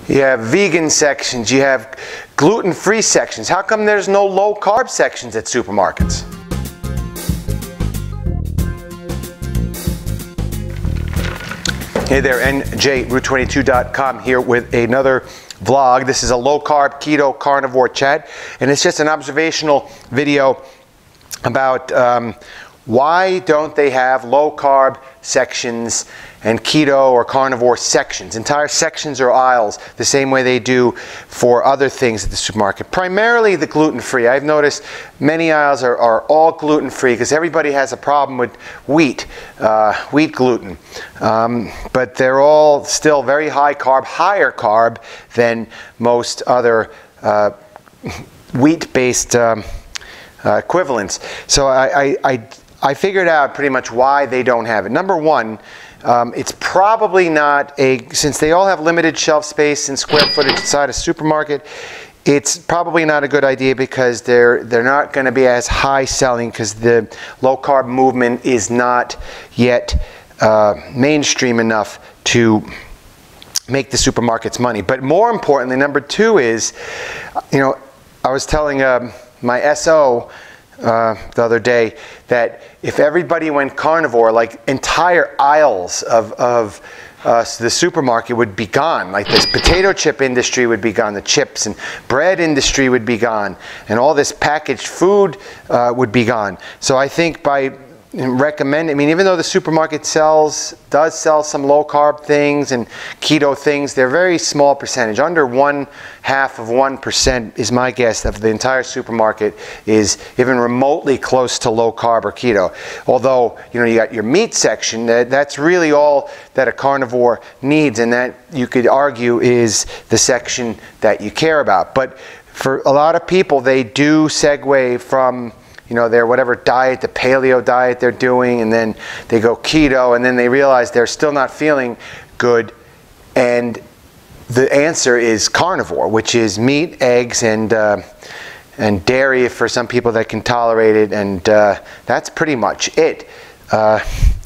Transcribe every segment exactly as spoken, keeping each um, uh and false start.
You have vegan sections, you have gluten-free sections. How come there's no low-carb sections at supermarkets? Hey there, N J Route twenty-two dot com here with another vlog. This is a low-carb, keto, carnivore chat, and it's just an observational video about um, why don't they have low-carb sections and keto or carnivore sections, entire sections or aisles, the same way they do for other things at the supermarket. Primarily the gluten-free. I've noticed many aisles are, are all gluten-free because everybody has a problem with wheat, uh, wheat gluten. Um, but they're all still very high carb, higher carb than most other uh, wheat-based um, uh, equivalents. So I, I, I I figured out pretty much why they don't have it. Number one, um, it's probably not a, since they all have limited shelf space and square footage inside a supermarket, it's probably not a good idea because they're, they're not going to be as high selling because the low carb movement is not yet uh, mainstream enough to make the supermarkets money. But more importantly, number two is, you know, I was telling uh, my S O Uh, the other day that if everybody went carnivore, like entire aisles of, of uh, the supermarket would be gone. Like this potato chip industry would be gone, the chips and bread industry would be gone, and all this packaged food uh, would be gone. So I think by recommend, I mean, even though the supermarket sells, does sell some low carb things and keto things, they're very small percentage. Under one half of one percent is my guess of the entire supermarket is even remotely close to low carb or keto. Although, you know, you got your meat section, that, that's really all that a carnivore needs, and that you could argue is the section that you care about. But for a lot of people, they do segue from, you know, their whatever diet, the paleo diet they're doing, and then they go keto, and then they realize they're still not feeling good, and the answer is carnivore, which is meat, eggs, and uh, and dairy for some people that can tolerate it, and uh, that's pretty much it. Uh,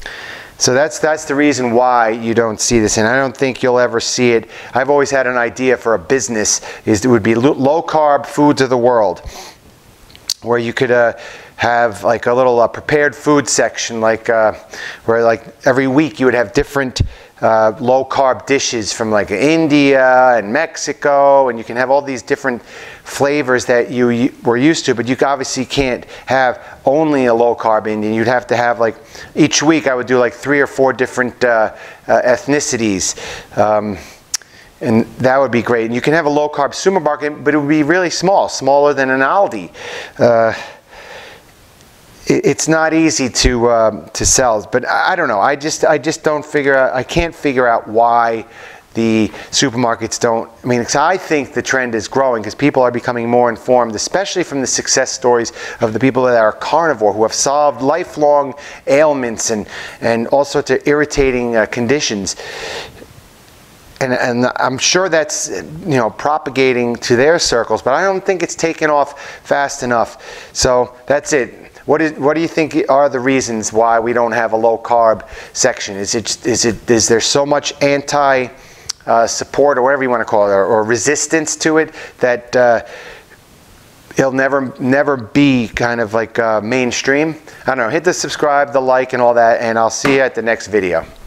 so that's that's the reason why you don't see this, and I don't think you'll ever see it. I've always had an idea for a business is it would be low carb foods of the world, where you could uh, have like a little uh, prepared food section, like uh, where like every week you would have different uh, low carb dishes from like India and Mexico, and you can have all these different flavors that you, you were used to, but you obviously can't have only a low carb Indian. You'd have to have like, each week I would do like three or four different uh, uh, ethnicities. Um, And that would be great. And you can have a low-carb supermarket, but it would be really small, smaller than an Aldi. Uh, it, it's not easy to uh, to sell, but I, I don't know. I just I just don't figure out. I can't figure out why the supermarkets don't. I mean, I think the trend is growing because people are becoming more informed, especially from the success stories of the people that are carnivore, who have solved lifelong ailments and and all sorts of irritating uh, conditions. And, and I'm sure that's, you know, propagating to their circles, but I don't think it's taken off fast enough. So that's it. What is what do you think are the reasons why we don't have a low carb section? Is it is it is there so much anti uh, support, or whatever you want to call it, or, or resistance to it, that uh, it'll never never be kind of like uh, mainstream? I don't know. Hit the subscribe, the like, and all that, and I'll see you at the next video.